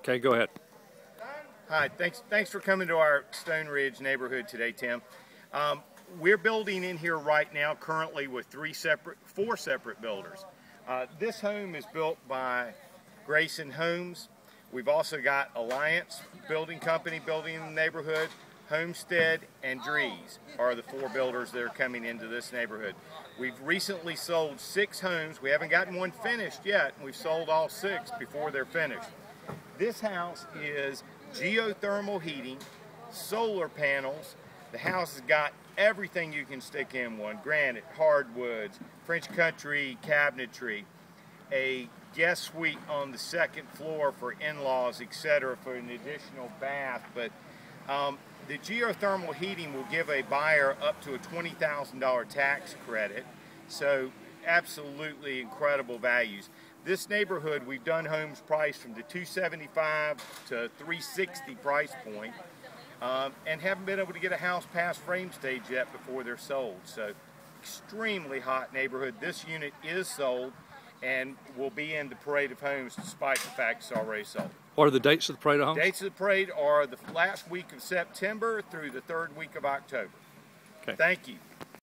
Okay, go ahead. Hi, thanks for coming to our Stone Ridge neighborhood today, Tim. We're building in here right now currently with four separate builders. This home is built by Grayson Homes. We've also got Alliance Building Company building in the neighborhood. Homestead and Drees are the four builders that are coming into this neighborhood. We've recently sold 6 homes. We haven't gotten one finished yet. We've sold all 6 before they're finished. This house is geothermal heating, solar panels. The house has got everything you can stick in one: granite, hardwoods, French country cabinetry, a guest suite on the 2nd floor for in-laws, etc., for an additional bath. But the geothermal heating will give a buyer up to a $20,000 tax credit, so absolutely incredible values. This neighborhood, we've done homes priced from the $275 to $360 price point, and haven't been able to get a house past frame stage yet before they're sold. So extremely hot neighborhood. This unit is sold and will be in the parade of homes despite the fact it's already sold. What are the dates of the parade of homes? Dates of the parade are the last week of September through the 3rd week of October. Okay. Thank you.